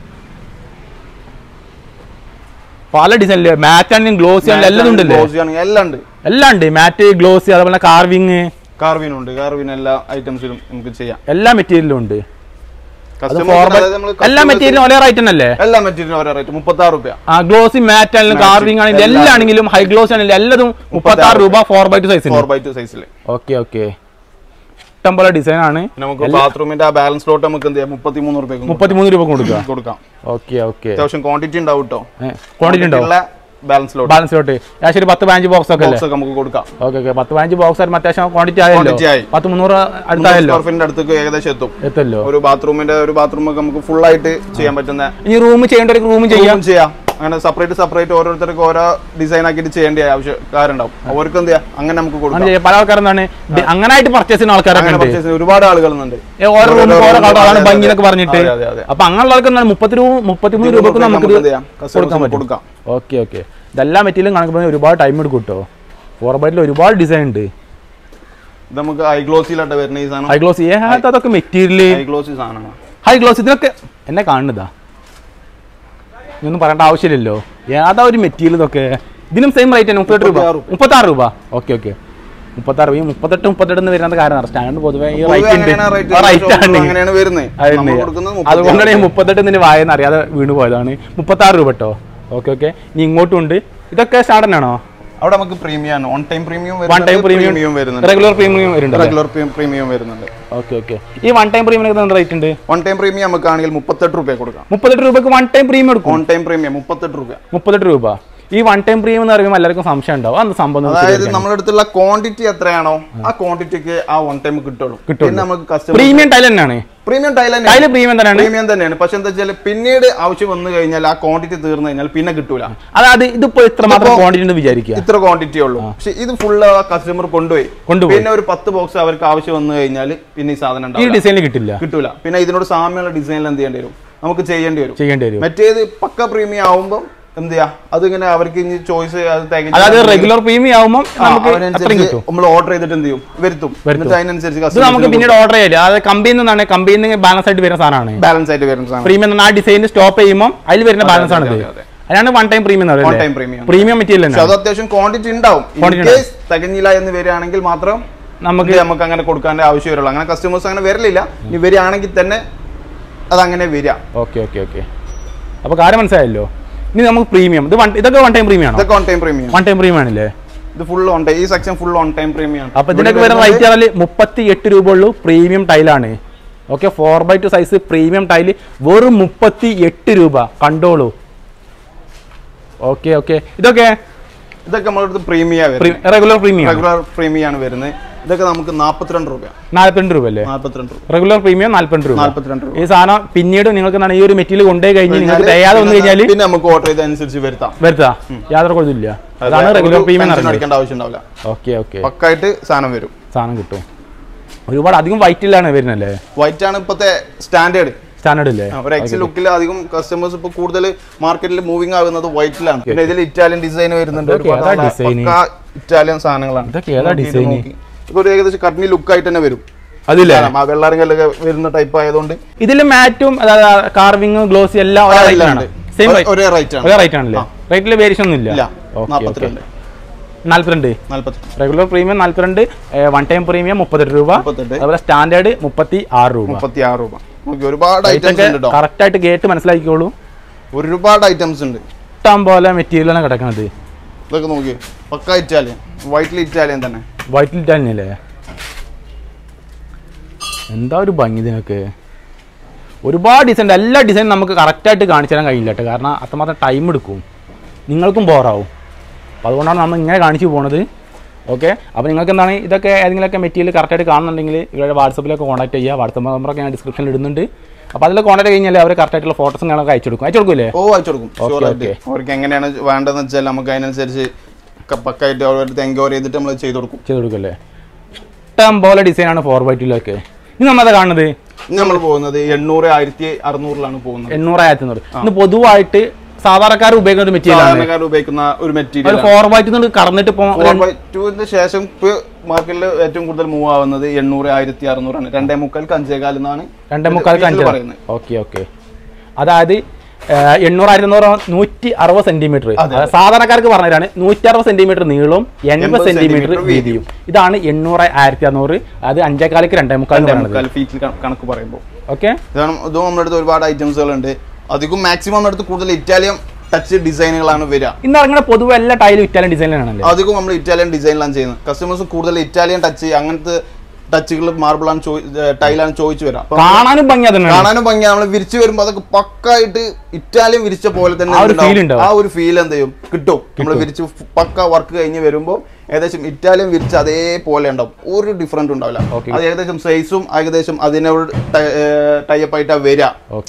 പല ഡിസൈനില് മാറ്റ് ആണെങ്കിലും ഗ്ലോസി ആണെങ്കിലും എല്ലാം ഉണ്ടല്ലേ? എല്ലാം ഉണ്ട്. എല്ലാം ഉണ്ട്. മാറ്റ്, ഗ്ലോസി, അതുപോലെ കാർവിങ് കാർവിൻ ഉണ്ട്. കാർവിൻ എല്ലാ ഐറ്റംസിലും നമുക്ക് ചെയ്യാം. എല്ലാ മെറ്റീരിയലും ഉണ്ട്. എല്ലാ മെറ്റീരിയലും ഒരേ റേറ്റ് അല്ലേ? എല്ലാ മെറ്റീരിയലും ഒരേ റേറ്റ് മുപ്പത്തി ആറ് രൂപ. ആ ഗ്ലോസി മാറ്റ് ആണെങ്കിലും കാർവിംഗ് ആണെങ്കിലും എല്ലാം ആണെങ്കിലും ഹൈ ഗ്ലോസി ആണെങ്കിലും എല്ലാതും മുപ്പത്തി ആറ് രൂപ ഫോർ ബൈ ടു സൈസിൽ. ഫോർ ബൈ ടു സൈസിൽ. Okay okay. ഇഷ്ടം പോലെ ഡിസൈൻ ആണ്. നമുക്ക് ബാത്റൂമിന്റെ ആ ബാലൻസ് ലോട്ട് നമുക്ക് എന്ത് ചെയ്യാം മുപ്പത്തിമൂന്ന് രൂപ മുപ്പത്തിമൂന്ന് രൂപ കൊടുക്കാം കൊടുക്കാം. Okay okay. അത്യാവശ്യം ക്വാണ്ടിറ്റി ഉണ്ടാവും കേട്ടോ. ക്വാണ്ടിറ്റി ഉണ്ടാവും. ബാലൻസ് ലോട്ട് ബാലൻസ് ലോട്ട് ശരി. പത്ത് പതിനഞ്ച് ബോക്സ് ഒക്കെ നമുക്ക് കൊടുക്കാം. Okay okay. പത്ത് പതിനഞ്ച് ബോക്സ് അത്യാവശ്യം ക്വാണ്ടിറ്റി ആയല്ലോ. പത്ത് മുന്നൂറ് അടുത്തായല്ലോ. അടുത്തേക്ക് ഏകദേശം എത്തും എത്തല്ലോ. ഒരു ബാത്റൂമിന്റെ ഒരു ബാത്റൂം ഒക്കെ നമുക്ക് ഫുൾ ആയിട്ട് ചെയ്യാൻ പറ്റുന്ന. ഇനി റൂം ചെയ്യേണ്ട ഒരു റൂം ചെയ്യാം ചെയ്യാം. അങ്ങനെ സെപ്പറേറ്റ് സെപ്പറേറ്റ് ഓരോരുത്തർക്ക് ഓരോ ഡിസൈൻ ആക്കിയിട്ട് ചെയ്യേണ്ട ആവശ്യക്കാരുണ്ടാവും. അവർക്ക് എന്ത് ചെയ്യാം അങ്ങനെ നമുക്ക് കൊടുക്കാം. പല ആൾക്കാരെന്താണ് അങ്ങനെ ആയിട്ട് പർച്ചേസ് ചെയ്യുന്ന ആൾക്കാരൊക്കെ ഒരുപാട് ആളുകളുണ്ട്. ഓരോ റൂം ഓരോ കളറാണ് ഭംഗി എന്നൊക്കെ പറഞ്ഞിട്ട്. അപ്പൊ അങ്ങനെയുള്ള ആൾക്കാർ മുപ്പത്തി രൂപ മുപ്പത്തിമൂന്ന് രൂപക്ക് നമുക്ക് കൊടുക്കാൻ പറ്റും. Okay okay. ഇതെല്ലാം മെറ്റീരിയലും കണക്ക് ഒരുപാട് ടൈം എടുക്കും കേട്ടോ. ഫോർ ബൈറ്റിൽ ഒരുപാട് ഡിസൈൻ ഉണ്ട്. നമുക്ക് ഹൈ ഗ്ലോസിലായിട്ട് വരുന്ന ഈ സാധനം. ഹൈ ഗ്ലോസി അതൊക്കെ മെറ്റീരിയൽ ഹൈ ഗ്ലോസി സാധനമാണ്. ഹൈ ഗ്ലോസി ഇതിനൊക്കെ എന്നെ കാണുന്നതാ. ഇതൊന്നും പറയേണ്ട ആവശ്യമില്ലല്ലോ. ഏതാ ഒരു മെറ്റീരിയൽ ഇതൊക്കെ. ഇതിനും സെയിം റേറ്റ് തന്നെ മുപ്പത്തെട്ട് രൂപ മുപ്പത്തി ആറ് രൂപ. Okay okay. മുപ്പത്താറ് ഈ മുപ്പത്തെട്ട് മുപ്പത്തെട്ട് വരുന്നത് കാരണം സ്റ്റാൻഡേർഡ് പൊതുവെ ഈ റൈറ്റ് അതുകൊണ്ടാണ് ഈ മുപ്പത്തെട്ട് വായെന്ന് അറിയാതെ വീണ് പോയതാണ്. മുപ്പത്താറ് രൂപ കേട്ടോ. ഓക്കെ ഓക്കെ ഇനി ഇങ്ങോട്ടും ഉണ്ട്. ഇതൊക്കെ സ്റ്റാൻഡേർഡ് ആണോ? അവിടെ നമുക്ക് premium on time premium one time premium വരുന്നുണ്ട്, റെഗുലർ പ്രീമിയം വരുന്നുണ്ട്. റെഗുലർ പ്രീമിയം വരുന്നുണ്ട്. ഓക്കെ ഓക്കെ ഈ വൺ ടൈം പ്രീമിയം എന്ത് റേറ്റ് ഉണ്ട്? വൺ ടൈം പ്രീമിയം നമുക്ക് ആണെങ്കിൽ മുപ്പത്തെട്ട് രൂപ കൊടുക്കാം. മുപ്പത്തെട്ട് രൂപക്ക് വൺ ടൈം പ്രീമിയം എടുക്കും. ഓൺ ടൈം പ്രീമിയം മുപ്പത്തെട്ട് രൂപ മുപ്പത്തെട്ട് രൂപ. ഈ വൺ ടൈം പ്രീമിയം എന്ന് പറയുമ്പോൾ എല്ലാവർക്കും സംശയം ഉണ്ടാവും. അത് സംഭവം അതായത് നമ്മുടെ അടുത്തുള്ള ക്വാണ്ടിറ്റി എത്രയാണോ ആ ക്വാണ്ടിറ്റിക്ക് ആ വൺ ടൈം കിട്ടുള്ളൂ. പിന്നെ നമുക്ക് പ്രീമിയം ടൈൽ തന്നെയാണ്. പ്രീമിയം ടൈൽ പ്രീമിയം തന്നെയാണ് പ്രീമിയം തന്നെയാണ്. പക്ഷെ എന്താ വെച്ചാൽ പിന്നീട് ആവശ്യം വന്നു കഴിഞ്ഞാൽ ആ ക്വാണ്ടിറ്റി തീർന്നു കഴിഞ്ഞാൽ പിന്നെ കിട്ടൂല. അതായത് ഇതിപ്പോ ഇത്ര മാത്രം ക്വാണ്ടിറ്റി ഉണ്ട് വിചാരിക്കുക, ഇത്ര ക്വാണ്ടിറ്റി ഉള്ളൂ. പക്ഷെ ഇത് ഫുള്ള് കസ്റ്റമർ കൊണ്ടുപോയി കൊണ്ടുപോയി പിന്നെ ഒരു പത്ത് ബോക്സ് അവർക്ക് ആവശ്യം വന്നു കഴിഞ്ഞാൽ പിന്നെ ഈ സാധനം ഈ ഡിസൈനിൽ കിട്ടില്ല കിട്ടൂല പിന്നെ ഇതിനോട് സാമ്യമുള്ള ഡിസൈനിൽ എന്ത് ചെയ്യേണ്ടി വരും? നമുക്ക് ചെയ്യേണ്ടി വരും ചെയ്യേണ്ടി വരും മറ്റേത് പക്ക പ്രീമിയം ആവുമ്പോൾ എന്ത് ചെയ്യാ അതിങ്ങനെ അവർക്ക് ഇനി ചോയ്സ് അതായത് റെഗുലർ പ്രീമിയം ആവുമ്പോൾ നമ്മൾ ഓർഡർ ചെയ്തിട്ട് എന്ത് ചെയ്യും വരുത്തും. അതിനനുസരിച്ച് നമുക്ക് പിന്നീട് ഓർഡർ ചെയ്യില്ല. അത് കമ്പനിയിൽ നിന്നാണ് കമ്പനിയിൽ നിന്ന് ബാലൻസ് ആയിട്ട് വരുന്ന സാധനമാണ്. ബാലൻസ് ആയിട്ട് വരുന്ന സാധനം പ്രീമിയം ആ ഡിസൈൻ സ്റ്റോപ്പ് ചെയ്യുമ്പോൾ അതിൽ വരുന്ന ബാലൻസ് ആണ്. അതാണ് one time premium premium material. അത് അത്യാവശ്യം ക്വാണ്ടിറ്റി ഉണ്ടാവും. തികഞ്ഞില്ല എന്ന് വരികയാണെങ്കിൽ മാത്രം നമുക്ക് നമുക്ക് അങ്ങനെ കൊടുക്കാൻ്റെ ആവശ്യം വരുള്ളൂ. അങ്ങനെ കസ്റ്റമേഴ്സ് അങ്ങനെ വരലില്ല. ഇനി വരികയാണെങ്കിൽ തന്നെ അതങ്ങനെ വരിക. ഓക്കെ ഓക്കെ ഓക്കെ അപ്പോൾ കാര്യം മനസ്സിലായല്ലോ. ഇനി നമുക്ക് പ്രീമിയം ഇത് ഇതൊക്കെ വൺ ടൈം പ്രീമിയം ആണ്. ഇതൊക്കെ one time premium one time premium ആണല്ലേ? ഇത് ഫുൾ ഓൺ ടൈം. ഈ section full on time premium ആണ്. അപ്പോൾ ഇതിനൊക്കെ വരുന്ന റേറ്റ് പറഞ്ഞാൽ മുപ്പത്തി എട്ട് രൂപ ഉള്ളൂ. പ്രീമിയം ടൈലാണ്. Okay four by two size premium tile വെറും മുപ്പത്തി എട്ട് രൂപ കണ്ടോളൂ. ഓക്കെ ഓക്കെ ഇതൊക്കെ ഇതൊക്കെ നമ്മുടെ premium regular premium regular premium ആണ് വരുന്നത്. ഇതൊക്കെ നമുക്ക് നാൽപ്പത്തിരണ്ട് രൂപ നാൽപ്പത്തിരണ്ട് രൂപ അല്ലേ? നാൽപ്പത്തിരണ്ട് രൂപ റെഗുലർ പ്രീമിയം നാൽപ്പത്തിരണ്ട് രൂപ നാൽപ്പത്തിരണ്ട് രൂപ. ഈ സാധനം പിന്നീട് നിങ്ങൾക്ക് ഈ ഒരു മെറ്റീരിയൽ കൊണ്ടുപോയി കഴിഞ്ഞാൽ നിങ്ങൾക്ക് തയ്യാതെ വന്നു കഴിഞ്ഞാൽ പിന്നെ നമുക്ക് ഓർഡർ ചെയ്തനുസരിച്ച് വരുത്താം വരുത്താം യാതൊരു കുഴപ്പമില്ല. അതാണ് റെഗുലർ പ്രീമിയം അടിക്കേണ്ട ആവശ്യം ഉണ്ടാവില്ല. ഓക്കെ ഓക്കെ പക്കായിട്ട് സാധനം വരും സാധനം കിട്ടും. ഒരുപാട് അധികം വൈറ്റിലാണ് വരുന്നല്ലേ? വൈറ്റ് ആണ് ഇപ്പോഴത്തെ സ്റ്റാൻഡേർഡ് സ്റ്റാൻഡേർഡ് ഇല്ലേ? ഒരു എക്സ് ലുക്കിൽ അധികം കസ്റ്റമേഴ്സ് ഇപ്പൊ കൂടുതൽ മാർക്കറ്റിൽ മൂവിംഗ് ആകുന്നത് വൈറ്റിലാണ്. പിന്നെ ഇതിൽ ഇറ്റാലിയൻ ഡിസൈൻ വരുന്നുണ്ട്. ഇറ്റാലിയൻ സാധനങ്ങളാണ്. ഇപ്പൊ ഒരു ഏകദേശം കട്ടനി ലുക്ക് ആയിട്ട് തന്നെ വരും. അതില്ലേ വെള്ളാരങ്ങലൊക്കെ വരുന്ന ടൈപ്പ് ആയതുകൊണ്ട് ഇതിൽ മാറ്റും കാർവിംഗ് ഗ്ലോസി എല്ലാം ഒരേ റേറ്റ് ആണ്. ഒരേ റേറ്റ് ആണ്. ഒരേ റേറ്റ് ആണല്ലേ? റേറ്റിൽ വേരിയേഷൻ ഒന്നും ഇല്ല. നാൽപ്പത്തിരണ്ട് നാൽപ്പത്തിരണ്ട് റെഗുലർ പ്രീമിയം നാൽപ്പത്തിരണ്ട്, വൺ ടൈം പ്രീമിയം മുപ്പത്തെട്ട് രൂപ, അതുപോലെ സ്റ്റാൻഡേർഡ് മുപ്പത്തി ആറ് രൂപ. മുപ്പത്തി ആറ് രൂപ. ഒരുപാട് ഐറ്റംസ് ഉണ്ട്. കറക്റ്റ് ആയിട്ട് കേട്ട് മനസ്സിലാക്കിക്കോളൂ. ഒരുപാട് ഐറ്റംസ് ഉണ്ട്. ഇഷ്ടം പോലെ മെറ്റീരിയലാണ് കിടക്കുന്നത്. ഇതൊക്കെ നോക്കി പക്ക ഇറ്റാലിയൻ വൈറ്റിൽ ഇറ്റാലിയൻ തന്നെ വൈറ്റിൽ ഇറ്റാലിയൻ അല്ലേ? എന്താ ഒരു ഭംഗി ഇതിനൊക്കെ. ഒരുപാട് ഡിസൈൻ എല്ലാ ഡിസൈനും നമുക്ക് കറക്റ്റായിട്ട് കാണിച്ചു തരാൻ കഴിയില്ല കേട്ടോ. കാരണം അത്രമാത്രം ടൈം എടുക്കും, നിങ്ങൾക്കും ബോറാവും. അപ്പോൾ അതുകൊണ്ടാണ് നമ്മൾ ഇങ്ങനെ കാണിച്ചു പോകുന്നത്. ഓക്കെ അപ്പോൾ നിങ്ങൾക്ക് എന്താണ് ഇതൊക്കെ ഏതെങ്കിലുമൊക്കെ മെറ്റീരിയൽ കറക്റ്റായിട്ട് കാണുന്നുണ്ടെങ്കിൽ ഇവരുടെ വാട്സപ്പിലൊക്കെ കോൺടാക്ട് ചെയ്യുക. വാട്സപ്പ് നമ്പറൊക്കെ ഞാൻ ഡിസ്ക്രിപ്ഷനിൽ ഇടുന്നുണ്ട്. അപ്പോൾ അതിൽ കോൺടാക്ട് കഴിഞ്ഞാൽ അവർ കറക്റ്റായിട്ടുള്ള ഫോട്ടോസും ഞങ്ങൾക്ക് അയച്ചു കൊടുക്കും. അയച്ചു കൊടുക്കൂലേ? ഓ അയച്ചു കൊടുക്കും. അവർക്ക് എങ്ങനെയാണ് വേണ്ടതെന്ന് വെച്ചാൽ നമുക്ക് അതിനനുസരിച്ച് പക്കായിട്ട് അവരുടെ എൻക്വയറി ചെയ്തിട്ട് നമ്മൾ ചെയ്ത് കൊടുക്കും ചെയ്ത് കൊടുക്കല്ലേ. ഇഷ്ടം പോലെ ഡിസൈനാണ് ഫോർ ബൈ ടുവിലൊക്കെ. ഇനി നമ്മളത് കാണുന്നത് നമ്മൾ പോകുന്നത് എണ്ണൂറ് ആയിരത്തി അറുന്നൂറിലാണ് പോകുന്നത്. എണ്ണൂറ് ആയിരത്തി അറുന്നൂറ് ഇന്ന് പൊതുവായിട്ട് സാധാരണക്കാർ ഉപയോഗിക്കുന്ന ഒരു മെറ്റീരിയൽ ഉപയോഗിക്കുന്ന ഒരു മെറ്റീരിയൽ ഫോർ ബൈ ടു കടന്നിട്ട് ടുവിന് ശേഷം മാർക്കറ്റിൽ ഏറ്റവും കൂടുതൽ മൂവ് ആവുന്നത് എണ്ണൂറ് ആയിരത്തി അറുന്നൂറാണ്. രണ്ടേ മുക്കാൽക്ക് അഞ്ചേകാൽ എന്നാണ് രണ്ടേ മുക്കാൽക്ക് അഞ്ച് പറയുന്നത്. ഓക്കെ ഓക്കെ അതായത് എണ്ണൂറ് ആയിരത്തി അറുന്നൂറ് നൂറ്റി അറുപത് സെന്റിമീറ്റർ സാധാരണക്കാർക്ക് പറഞ്ഞതാണ്. നൂറ്റി അറുപത് സെന്റിമീറ്റർ നീളവും എൺപത് സെന്റിമീറ്റർ വീതിയും. ഇതാണ് എണ്ണൂറ് ആയിരത്തി അറുന്നൂറ്. അത് അഞ്ചേകാലിക്ക് രണ്ടേ മുക്കാൽ ഫീറ്റിൽ കണക്ക് പറയുമ്പോൾ. ഓക്കെ ഇതാണ് ഇതും നമ്മുടെ അടുത്ത് ഒരുപാട് ഐറ്റംസുകളുണ്ട്. അധികം മാക്സിമം നമ്മുടെ അടുത്ത് കൂടുതൽ ഇറ്റാലിയൻ ടച്ച് ഡിസൈനുകളാണ് വരിക. ഇന്ന് അങ്ങനെ പൊതുവെ എല്ലാ ടൈലും ഇറ്റാലിയൻ ഡിസൈനിലാണല്ലോ. അധികം നമ്മൾ ഇറ്റാലിയൻ ഡിസൈനിലാണ് ചെയ്യുന്നത്. കസ്റ്റമേഴ്സ് കൂടുതൽ ഇറ്റാലിയൻ ടച്ച് അങ്ങനത്തെ ടച്ചുകൾ മാർബിളാണ് ടൈലാണ് ചോദിച്ചു വരാം. കാണാനും ഭംഗി കാണാനും ഭംഗി നമ്മൾ വിരിച്ചു വരുമ്പോൾ അതൊക്കെ പക്കായിട്ട് ഇറ്റാലിയൻ വിരിച്ച പോലെ തന്നെ ആ ഒരു ഫീൽ എന്ത് ചെയ്യും കിട്ടും. നമ്മൾ വിരിച്ച് പക്ക വർക്ക് കഴിഞ്ഞ് വരുമ്പോൾ ഏകദേശം ഇറ്റാലിയൻ വിരിച്ച് അതേപോലെ ഉണ്ടാവും. ഒരു ഡിഫറൻറ്റ് ഉണ്ടാവില്ല. അത് ഏകദേശം സൈസും ഏകദേശം അതിനോട് ടൈപ്പ് ആയിട്ടാണ് വരിക.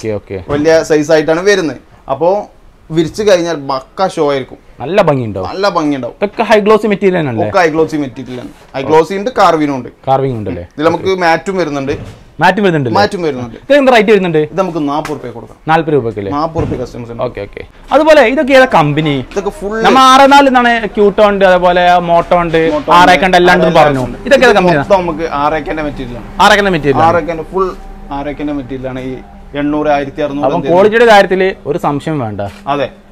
വലിയ സൈസ് ആയിട്ടാണ് വരുന്നത്. അപ്പോൾ വിരിച്ചു കഴിഞ്ഞാൽ പക്ക ഷോ ആയിരിക്കും. നല്ല ഭംഗിയുണ്ടാവും. നല്ല ഭംഗിയുണ്ടാവും. ഒക്കെ ഹൈ ഗ്ലോസി മെറ്റീരിയൽ ആണ്. ഹൈ ഗ്ലോസി മെറ്റീരിയൽ ആണ്. ഹൈ ഗ്ലോസി ഉണ്ട്, കാർവിനും ഉണ്ട്. കാർവിംഗ് ഉണ്ടല്ലേ? ഇതിൽ നമുക്ക് മാറ്റും വരുന്നുണ്ട്. മാറ്റും വരുന്നുണ്ട് മാറ്റും വരുന്നുണ്ട്. ഇത് റേറ്റ് വരുന്നുണ്ട്. ഇത് നമുക്ക് നാൽപ്പത് രൂപ കൊടുക്കാം. നാൽപ്പത് രൂപയ്ക്ക് നാൽപ്പത് രൂപ കസ്റ്റമേഴ്സ്. ഓക്കെ ഓക്കെ അതുപോലെ ഇതൊക്കെ ഏതാ കമ്പനി? ഇതൊക്കെ ഫുൾ നമ്മൾ ആറ് നാല് എന്നാണ് ക്യൂട്ടോ ഉണ്ട്, അതുപോലെ മോട്ടോ ഉണ്ട്, ആറേക്കണ്ട് എല്ലാം പറഞ്ഞു. ഇതൊക്കെ ഏതാ കമ്പനി? നമുക്ക് ആറേക്കന്റെ മെറ്റീരിയൽ ആണ്. ആറേക്കന്റെ മെറ്റീരിയൽ ആറേക്കന്റെ ഫുൾ ആറേക്കന്റെ മെറ്റീരിയൽ ആണ്. ഈ എണ്ണൂറ് ആയിരത്തി അറുന്നൂറ് ക്വാളിറ്റിയുടെ കാര്യത്തിൽ ഒരു സംശയം വേണ്ട. അതെ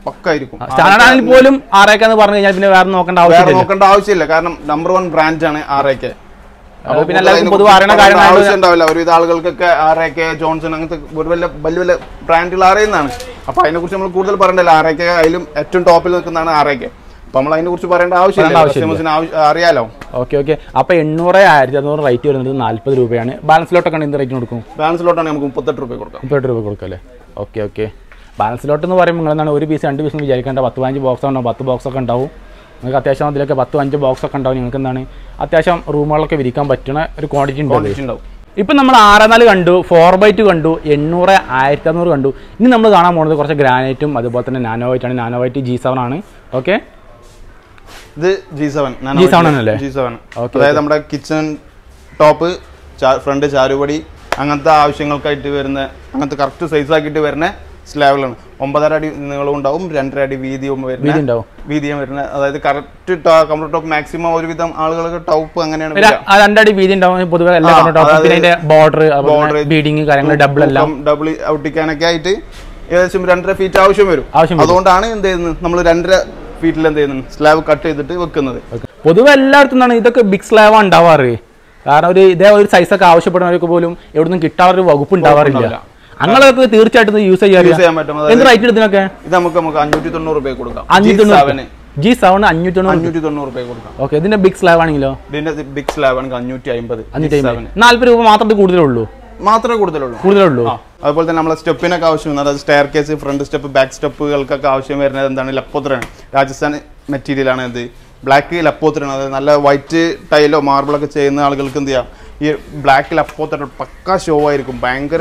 പക്കായിരിക്കും. സ്റ്റാൻഡേർഡ് ആണെങ്കിൽ പോലും ആറേക്കാന്ന് പറഞ്ഞു കഴിഞ്ഞാൽ പിന്നെ വേറെ നോക്കേണ്ട ആവശ്യം നോക്കേണ്ട ആവശ്യമില്ല. കാരണം നമ്പർ വൺ ബ്രാൻഡ് ആണ് ആറേക്കെ. പിന്നെ എല്ലാവർക്കും പൊതുവെ അറിയണ കാര്യം ആവശ്യം ഉണ്ടാവില്ല. ഒരുവിധ ആളുകൾക്കൊക്കെ ആറേക്കെ, ജോൺസൺ അങ്ങനത്തെ ഒരു വലിയ വലിയ വലിയ ബ്രാൻഡുകൾ അറിയുന്നതാണ്. അപ്പൊ അതിനെ കുറിച്ച് നമ്മൾ കൂടുതൽ പറയണ്ടല്ലോ. ആറേക്കെ അതിലും ഏറ്റവും ടോപ്പിൽ നിൽക്കുന്നതാണ് ആറേക്കെ. അപ്പൊ നമ്മൾ അതിനെ കുറിച്ച് പറയേണ്ട ആവശ്യമില്ല, അറിയാലോ. Okay okay. അപ്പൊ എണ്ണൂറ് ആയിരത്തി അറുന്നൂറ് റേറ്റ് വരുന്നത് നാല്പത് രൂപയാണ്. ബാലൻസിലോട്ടൊക്കെ എന്ത് റേറ്റ് കൊടുക്കും? ബാലൻസിലോട്ടാണ് നമുക്ക് മുപ്പത്തെട്ട് രൂപ കൊടുക്കാം. മുപ്പത്തെട്ട് രൂപ കൊടുക്കും അല്ലേ? Okay okay. ബാലൻസിലോട്ട് എന്ന് പറയുമ്പോൾ നിങ്ങൾ എന്താണ് ഒരു പീസ് രണ്ട് പീസ് വിചാരിക്കേണ്ട. പത്ത് പതിനഞ്ച് ബോക്സ് ഉണ്ടാവും, പത്ത് ബോക്സ് ഒക്കെ ഉണ്ടാവും. നിങ്ങൾക്ക് അത്യാവശ്യം അതിലൊക്കെ പത്ത് അഞ്ച് ബോക്സ് ഒക്കെ ഉണ്ടാവും. നിങ്ങൾക്ക് എന്താണ് അത്യാവശ്യം റൂമുകളൊക്കെ വിരിക്കാൻ പറ്റുന്ന ഒരു ക്വാണ്ടിറ്റി ഉണ്ടാവും. ഇപ്പം നമ്മൾ ആറ് നാല് കണ്ടു, ഫോർ ബൈ ടു കണ്ടു, എണ്ണൂറ് ആയിരത്തി അറുന്നൂറ് കണ്ടു. ഇനി നമ്മൾ കാണാൻ പോകുന്നത് കുറച്ച് ഗ്രാനൈറ്റും അതുപോലെ തന്നെ നാനോ വൈറ്റ് ആണ്. നാനോ വൈറ്റ് ജി സെവൻ ആണ്. ഓക്കെ, ഇത് ജി സെവൻ ജി സെവൻ ആണല്ലേ? G seven. അതായത് നമ്മുടെ കിച്ചൺ ടോപ്പ്, ഫ്രണ്ട് ചാരുപടി, അങ്ങനത്തെ ആവശ്യങ്ങൾക്കായിട്ട് വരുന്ന, അങ്ങനത്തെ കറക്റ്റ് സൈസ് ആക്കിയിട്ട് വരുന്ന സ്ലാബുകളാണ്. ഒമ്പതര അടി നീളവും ഉണ്ടാവും, രണ്ടര അടി വീതിയും വരുന്ന വീതിയും വരുന്ന. അതായത് കറക്റ്റ് കമ്പ്യൂട്ടർ ടോപ്പ് മാക്സിമം ഒരുവിധം ആളുകൾക്ക് ടോപ്പ് അങ്ങനെയാണ്. രണ്ടടി വീതി ഉണ്ടാവും പൊതുവെ. ബോർഡർ ബോർഡർ ബീഡിങ് കാര്യങ്ങൾ ഡബിൾ എല്ലാം ഡബിൾ ഔട്ടിക്കാനൊക്കെ ആയിട്ട് ഏകദേശം രണ്ടര ഫീറ്റ് ആവശ്യം വരും. അതുകൊണ്ടാണ് എന്ത് ചെയ്യുന്നത്, നമ്മൾ രണ്ടര ഫീറ്റിൽ എന്ത് ചെയ്യുന്നത് സ്ലാബ് കട്ട് ചെയ്തിട്ട് വെക്കുന്നത്. പൊതുവെ എല്ലായിടത്തും നിന്നാണ് ഇതൊക്കെ ബിഗ് സ്ലാബ് ഉണ്ടാവാറ്. കാരണം ഒരു ഇതേ ഒരു സൈസൊക്കെ ആവശ്യപ്പെടുന്നവർക്ക് പോലും എവിടെ നിന്നും കിട്ടാറൊരു വകുപ്പ് ഉണ്ടാവാറില്ല. അങ്ങനെയൊക്കെ തീർച്ചയായിട്ടും യൂസ് ചെയ്യാൻ പറ്റും. എന്ത് റേറ്റ് എടുത്തിനൊക്കെ? ഇത് നമുക്ക് നമുക്ക് അഞ്ഞൂറ്റി തൊണ്ണൂറ് രൂപ കൊടുക്കാം. ജി സെവൻ അഞ്ഞൂറ്റി അഞ്ഞൂറ്റി തൊണ്ണൂറ് രൂപ കൊടുക്കാം. ഓക്കെ. ഇതിന്റെ ബിഗ് സ്ലാബ് ആണെങ്കിലോ? ഇതിന്റെ ബിഗ് സ്ലാബ് ആണെങ്കിൽ അഞ്ഞൂറ്റി അമ്പത് നാല്പത് രൂപ മാത്രമേ കൂടുതലുള്ളൂ മാത്രമേ കൂടുതലുള്ളൂ കൂടുതലുള്ളൂ അതുപോലെ തന്നെ നമ്മളെ സ്റ്റെപ്പിനൊക്കെ ആവശ്യം, അതായത് സ്റ്റെയർ കേസ്, ഫ്രണ്ട് സ്റ്റെപ്പ്, ബാക്ക് സ്റ്റെപ്പുകൾക്കൊക്കെ ആവശ്യം വരുന്നത് എന്താണ്? ലപ്പോത്രയാണ്. രാജസ്ഥാൻ മെറ്റീരിയൽ ആണ് ഇത്. ബ്ലാക്ക് ലപ്പോത്രയാണ്. അതായത് നല്ല വൈറ്റ് ടൈലോ മാർബിളൊക്കെ ചെയ്യുന്ന ആളുകൾക്ക് എന്ത് ചെയ്യാം, ഈ ബ്ലാക്ക് ലപ്പോത്ര പക്ക ഷോ ആയിരിക്കും. ഭയങ്കര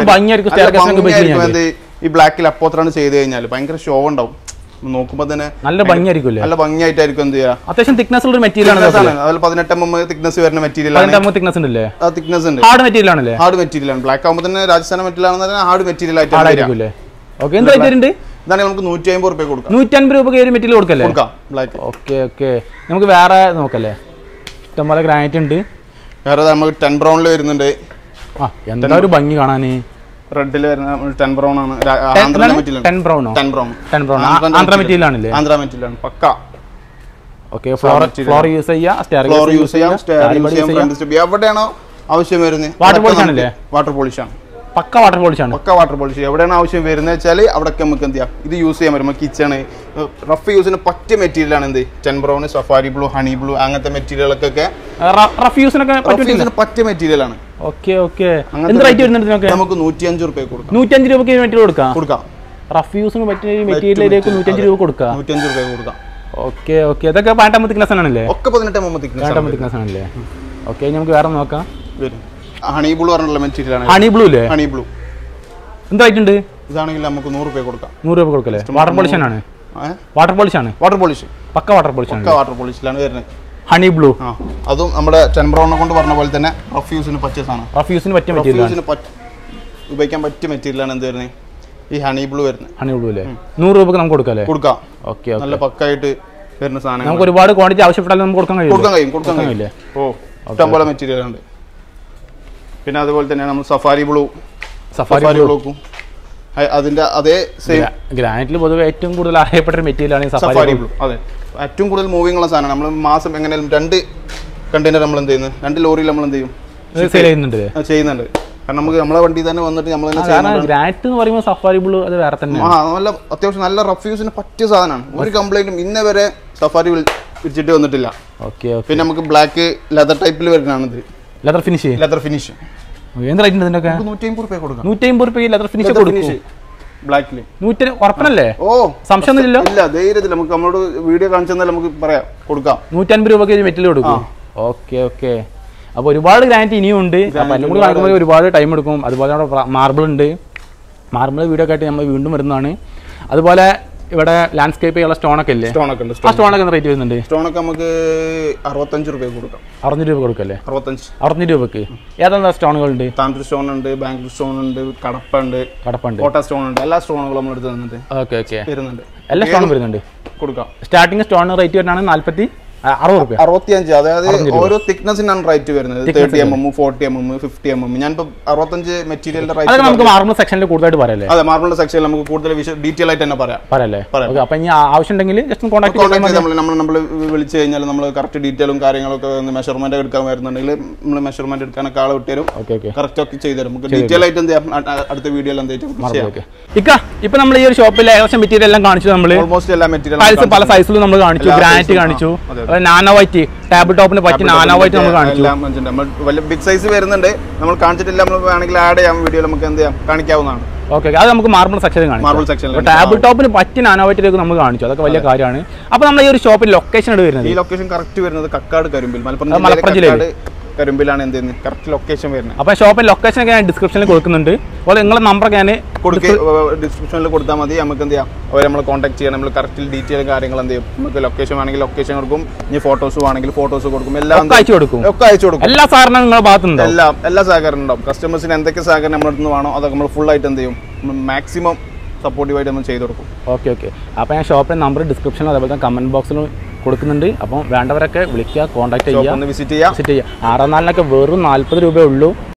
എന്ത് ഈ ബ്ലാക്ക് ലപ്പോത്രാണ് ചെയ്ത് കഴിഞ്ഞാൽ ഭയങ്കര ഷോ ഉണ്ടാവും. നോക്കുമ്പോ തന്നെ നല്ല ഭംഗിയായിരിക്കും. നല്ല ഭംഗിയായിട്ടായിരിക്കും. എന്ത് ചെയ്യാം, അത്യാവശ്യം തിക്നെസ് ഉള്ള മെറ്റീരിയൽ ആണ്. അതുപോലെ പതിനെട്ട് എം എം തിക്നെസ് വരുന്ന മെറ്റീരിയൽ ആണ്. തിക്നെസ് ഉണ്ട്. ഹാർഡ് മെറ്റീരിയൽ ആണ്. ഹാർഡ് മെറ്റീരിയൽ ആണ്. ബ്ലാക്ക് ആകുമ്പോൾ തന്നെ രാജസ്ഥാൻ മെറ്റീരിയൽ ആണെന്ന് ഹാർഡ് മെറ്റീരിയൽ ആയിട്ട്. ഓക്കെ. എന്ത് റേറ്റ് ഉണ്ട്? ഇതാണ് നമുക്ക് നൂറ്റി അമ്പത് രൂപ കൊടുക്കാം. നൂറ്റി അൻപത് രൂപ ഒരു മെറ്റീരിയൽ കൊടുക്കല്ലേ? ബ്ലാക്ക്. Okay okay. നമുക്ക് വേറെ നോക്കല്ലേ, ഇഷ്ടംപോലെ ഗ്രാനൈറ്റ് ഉണ്ട്. വേറെ നമുക്ക് ടെൻ ബ്രൗണിൽ വരുന്നുണ്ട്. ആ, എന്താ ഒരു ഭംഗി കാണാന്. റെഡിൽ വരുന്ന ടെൻ ബ്രൗൺ ആണ്. Tan brown tan brown tan brown Andhra material ആണല്ലേ? ആന്ധ്ര മെറ്റീരിയൽ ആണ് പക്ക. ഓക്കെ. ഫ്ലോർ ഫ്ലോർ യൂസ് ചെയ്യാം, ഫ്ലോർ യൂസ് ചെയ്യാം, സ്റ്റെയർ യൂസ് ചെയ്യാം, ഫ്രണ്ട് സ്റ്റെപ്പ് എവിടെയാണോ ആവശ്യം വരുന്നത്. വാട്ടർ പോളിഷ് ആണല്ലേ? വാട്ടർ പോളിഷ് ആണ്. പക്ക വാട്ടർ പോളിഷ് ആണ്. പക്ക വാട്ടർ പോളിഷ്. എവിടെയാണ് ആവശ്യം വരുന്നത് വെച്ചാൽ അവിടെയൊക്കെ നമുക്ക് എന്ത് ചെയ്യാം, ഇത് യൂസ് ചെയ്യാൻ പറ്റും. കിച്ചണ് റഫ് യൂസിന് പറ്റിയ മെറ്റീരിയൽ ആണ് എന്ത് tan brown, safari blue, honey blue അങ്ങനത്തെ മെറ്റീരിയലുകൾക്കൊക്കെ റഫ് യൂസിനൊക്കെ പറ്റിയ മെറ്റീരിയൽ ആണ്. Okay okay. എന്ത് റേറ്റ് വരുന്നുണ്ട്? നമുക്ക് നൂറ്റി അഞ്ച് രൂപ കൊടുക്കാം. നൂറ്റഞ്ച് രൂപയ്ക്ക് മെറ്റീരിയൽ കൊടുക്കാം കൊടുക്കാം റഫ് യൂസിന് പറ്റിയ മെറ്റീരിയലിലേക്ക് നൂറ്റഞ്ച് രൂപ കൊടുക്കാം. നൂറ്റഞ്ച് രൂപ കൊടുക്കാം. Okay okay. ഇതൊക്കെ പതിനെട്ട് തിക്നെസ് ആണല്ലേ? ഒക്കെ പതിനെട്ട് തിക്നെസ് ആണല്ലേ? ഓക്കെ. നമുക്ക് വേറെ നോക്കാം. ഹണി ബ്ലൂ പറഞ്ഞുള്ള മെറ്റീരിയൽ ആണ്. ഹണി ബ്ലൂ അല്ലേ? Honey blue. എന്ത് റേറ്റ് ഉണ്ട്? ഇതാണെങ്കിൽ നമുക്ക് നൂറ് രൂപ കൊടുക്കാം. നൂറ് രൂപ കൊടുക്കല്ലേ? വാട്ടർ പോളിഷ് ആണ്. വാട്ടർ പോളിഷ് ആണ്. വാട്ടർ പോളിഷ് പക്ക വാട്ടർ പോളിഷ് ആണ്. വാട്ടർ പോളിഷിലാണ് വരുന്നത്. Honey blue. ആ, അതും നമ്മുടെ ടെൻ ബ്രൗണിനെ കൊണ്ട് പറഞ്ഞ പോലെ തന്നെ റഫ് യൂസിന് പറ്റിയ സാധനം. റഫ് യൂസിന് പറ്റിയ മെറ്റീരിയൽ, ഉപയോഗിക്കാൻ പറ്റിയ മെറ്റീരിയൽ ആണ് എന്ത് വരുന്നത്, ഈ ഹണി ബ്ലൂ വരുന്നത്. ഹണി ബ്ലൂ അല്ലേ? നൂറ് രൂപക്ക് നമുക്ക് കൊടുക്കാം അല്ലേ? കൊടുക്കാം. ഓക്കെ. നല്ല പക്കായിട്ട് വരുന്ന സാധനം. നമുക്ക് ഒരുപാട് ക്വാണ്ടിറ്റി ആവശ്യപ്പെട്ടാലും നമുക്ക് കൊടുക്കാൻ കഴിയും. കൊടുക്കാൻ കഴിയും കൊടുക്കാൻ കഴിയില്ലേ? ഓ, ഇഷ്ടംപോലെ മെറ്റീരിയൽ ഉണ്ട്. പിന്നെ അതുപോലെ തന്നെ നമ്മൾ സഫാരി ബ്ലൂ, സഫാരി ബ്ലൂക്കും അതിന്റെ അതേ സെയിം ഗ്രാനൈറ്റിൽ പൊതുവെ ഏറ്റവും കൂടുതൽ അറിയപ്പെട്ട മെറ്റീരിയൽ ആണ് സഫാരി ബ്ലൂ. അതെ, ഏറ്റവും കൂടുതൽ മൂവിംഗ് ഉള്ള സാധനമാണ്. നമ്മൾ മാസം എങ്ങനെയാലും രണ്ട് കണ്ടെയ്നർ നമ്മൾ എന്ത് ചെയ്യുന്നത്, രണ്ട് ലോറിയിൽ നമ്മൾ എന്ത് ചെയ്യും, ചെയ്യുന്നുണ്ട് ചെയ്യുന്നുണ്ട് കാരണം നമുക്ക് നമ്മളെ വണ്ടി തന്നെ വന്നിട്ട് നമ്മൾ ഗ്രാനൈറ്റ് എന്ന് പറയുമ്പോൾ സഫാരി ബ്ലൂ അത് വേറെ തന്നെ. ആ, നല്ല അത്യാവശ്യം നല്ല റഫ് യൂസിന് പറ്റിയ സാധനമാണ്. ഒരു കംപ്ലൈന്റും ഇന്നേ വരെ സഫാരി വിളിച്ചിട്ട് വന്നിട്ടില്ല. ഓക്കെ. പിന്നെ നമുക്ക് ബ്ലാക്ക് ലെതർ ടൈപ്പിൽ വരുന്നതാണിത്. ലെതർ ഫിനിഷ് ലെതർ ഫിനിഷ് എന്ത് റേറ്റ് ഉണ്ട് ഇതിനൊക്കെ? നൂറ്റി അമ്പത് രൂപ കൊടുക്കാം. നൂറ്റി അമ്പത് രൂപ ലെതർ ഫിനിഷ് കൊടുക്കും. ബ്ലാക്കില് നൂറ്റി ഉറപ്പനല്ലേ? ഓ, സംശയമൊന്നുമില്ലല്ലോ. ഇല്ല, ധൈര്യത്തിൽ നമുക്ക് നമ്മളോട് വീഡിയോ കാണിച്ചു തന്നാൽ നമുക്ക് പറയാം കൊടുക്കാം. നൂറ്റൻപത് രൂപയ്ക്ക് മെറ്റീരിയൽ കൊടുക്കും. Okay okay. അപ്പോൾ ഒരുപാട് ഗ്രാനൈറ്റ് ഇനിയും ഉണ്ട്. അപ്പോൾ എല്ലാം കൂടി കാണിക്കുമ്പോൾ ഒരുപാട് ടൈം എടുക്കും. അതുപോലെ അവിടെ മാർബിൾ ഉണ്ട്. മാർബിൾ വീഡിയോ ഒക്കെ ആയിട്ട് നമ്മൾ വീണ്ടും വരുന്നതാണ്. അതുപോലെ ഇവിടെ ലാൻഡ്സ്കേപ്പ് ചെയ്യുന്ന സ്റ്റോണൊക്കെ ഇല്ലേ? സ്റ്റോണൊക്കെ ഉണ്ട്. ആ സ്റ്റോണൊക്കെ റേറ്റ് വരുന്നുണ്ട്? സ്റ്റോണൊക്കെ നമുക്ക് അറുപത്തഞ്ച് രൂപ കൊടുക്കാം. അറുപത്തഞ്ച് രൂപ കൊടുക്കല്ലേ? അറുപത്തഞ്ച് അറുപത്തഞ്ച് രൂപക്ക് ഏതാ സ്റ്റോണുകളുണ്ട്? താന്ത്രി സ്റ്റോൺ ഉണ്ട്, ബാംഗ്ലൂർ സ്റ്റോൺ ഉണ്ട്, കടപ്പ ഉണ്ട്, കടപ്പുണ്ട്, കോട്ട സ്റ്റോൺ ഉണ്ട്. എല്ലാ സ്റ്റോണുകളും നമ്മൾ എടുത്ത് തന്നിട്ട് ഓക്കെ ഓക്കെ വരുന്നുണ്ട്. എല്ലാ സ്റ്റോണും വരുന്നുണ്ട് കൊടുക്കാം. സ്റ്റാർട്ടിങ് സ്റ്റോൺ റേറ്റ് വരുന്നതാണ് നാല്പത്തി അറുപത് റുപ്യ അറുപത്തിയഞ്ച്. അതായത് ഓരോ തിക്നെസ്സിനാണ് റേറ്റ് വരുന്നത്. Thirty M M forty M M fifty M M. ഞാനിപ്പോ അറുപത്തഞ്ച് മെറ്റീരിയലിന്റെ റേറ്റ് നമുക്ക് മാർബിൾ സെക്ഷനിൽ കൂടുതലായിട്ട് പറയല്ലേ? അതെ, മാർബിളിന്റെ സെക്ഷനിൽ നമുക്ക് കൂടുതൽ ഡീറ്റെയിൽ ആയിട്ട് തന്നെ പറയാം പറയല്ലേ? അപ്പൊ ഇനി ആവശ്യം ഉണ്ടെങ്കിൽ ജസ്റ്റ് കോൺടാക്ട് നമ്മൾ നമ്മൾ നമ്മൾ വിളിച്ചു കഴിഞ്ഞാൽ നമ്മൾ കറക്റ്റ് ഡീറ്റെയിലും കാര്യങ്ങളൊക്കെ മെഷർമെന്റ് എടുക്കാൻ വരുന്നുണ്ടെങ്കിൽ നമ്മൾ മെഷർമെന്റ് എടുക്കാനൊക്കെ ആളെ വിട്ടുതരും. കറക്റ്റ് ഒക്കെ ചെയ്തുതരും. നമുക്ക് ഡീറ്റെയിൽ ആയിട്ട് എന്ത് ചെയ്യാം അടുത്ത വീഡിയോയിൽ എന്തായിട്ട്. ഇക്ക ഇപ്പൊ നമ്മൾ ഈ ഒരു ഷോപ്പിൽ ഏകദേശം മെറ്റീരിയൽ എല്ലാം കാണിച്ചു. നമ്മൾ ഓൾമോസ്റ്റ് എല്ലാ മെറ്റീരിയൽ പല സൈസിലും നമ്മൾ കാണിച്ചു. ഗ്രാനൈറ്റ് കാണിച്ചു, നാനോ വൈറ്റ് ടേബിൾ ടോപ്പിന് പറ്റിയ നാനോ വൈറ്റ് നമ്മൾ കാണിച്ചു. നമ്മൾ ബിഗ് സൈസ് വരുന്നുണ്ട്, നമ്മൾ കാണിച്ചിട്ടില്ല. നമ്മൾ വേണമെങ്കിൽ ആഡ് ചെയ്യാം വീഡിയോ, നമുക്ക് എന്ത് ചെയ്യാം കാണിക്കാവുന്നതാണ്. ഓക്കെ, അത് നമുക്ക് മാർബിൾ സെക്ഷനിൽ കാണിച്ചു. മാർബിൾ സെക്ഷനിൽ ടേബിൾ ടോപ്പിന് പറ്റിയ നാനോ വൈറ്റിലേക്ക് നമ്മൾ കാണിച്ചു. അതൊക്കെ വലിയ കാര്യമാണ്. അപ്പൊ നമ്മൾ ഈ ഒരു ഷോപ്പിൽ ലൊക്കേഷൻ വരുന്നത്, ഈ ലൊക്കേഷൻ കറക്റ്റ് വരുന്നത് കക്കാട് കരുമ്പിൽ, മലപ്പുറം ജില്ലയിൽ കരുമ്പിലാണ് എന്ത് ചെയ്യുന്നത് കറക്റ്റ് ലൊക്കേഷൻ വരുന്നത്. അപ്പോൾ ഷോപ്പിൽ ലൊക്കേഷൻ ഒക്കെ ഞാൻ ഡിസ്ക്രിപ്ഷനിൽ കൊടുക്കുന്നുണ്ട്. അപ്പോൾ നിങ്ങളുടെ നമ്പറൊക്കെ ഞാൻ കൊടുക്കുക, ഡിസ്ക്രിപ്ഷനിൽ കൊടുത്താൽ മതി. നമുക്ക് എന്ത് ചെയ്യാം, അവർ നമ്മൾ കോൺടാക്ട് ചെയ്യാം. നമ്മൾ കറക്റ്റ് ഡീറ്റെയിൽ കാര്യങ്ങൾ എന്ത് ചെയ്യും, നമുക്ക് ലൊക്കേഷൻ വേണമെങ്കിൽ ലൊക്കേഷൻ കൊടുക്കും, ഇനി ഫോട്ടോസ് വേണമെങ്കിൽ ഫോട്ടോസ് കൊടുക്കും, എല്ലാം അയച്ചു കൊടുക്കും. ഒക്കെ അയച്ചു കൊടുക്കും. എല്ലാ സഹകരണം നിങ്ങളുടെ ഭാഗത്തുണ്ട്. എല്ലാം എല്ലാ സഹകരണം ഉണ്ടാവും. കസ്റ്റമേഴ്സിന് എന്തൊക്കെ സഹകരണം നമ്മുടെ അടുത്ത് വേണോ അതൊക്കെ നമ്മൾ ഫുൾ ആയിട്ട് എന്ത് ചെയ്യും, മാക്സിമം സപ്പോർട്ടീവായിട്ട് നമ്മൾ ചെയ്ത് കൊടുക്കും. ഓക്കെ ഓക്കെ അപ്പോൾ ഞാൻ ഷോപ്പിൻ്റെ നമ്പർ ഡിസ്ക്രിപ്ഷനിലും അതേപോലെ തന്നെ കമൻറ്റ് ബോക്സിലും കൊടുക്കുന്നുണ്ട്. അപ്പം വേണ്ടവരൊക്കെ വിളിക്കുക, കോൺടാക്ട് ചെയ്യുക, വിസിറ്റ് ചെയ്യുക വിസിറ്റ് ചെയ്യുക. ആറാം നാലിനൊക്കെ വെറും നാൽപ്പത് രൂപയേ ഉള്ളൂ.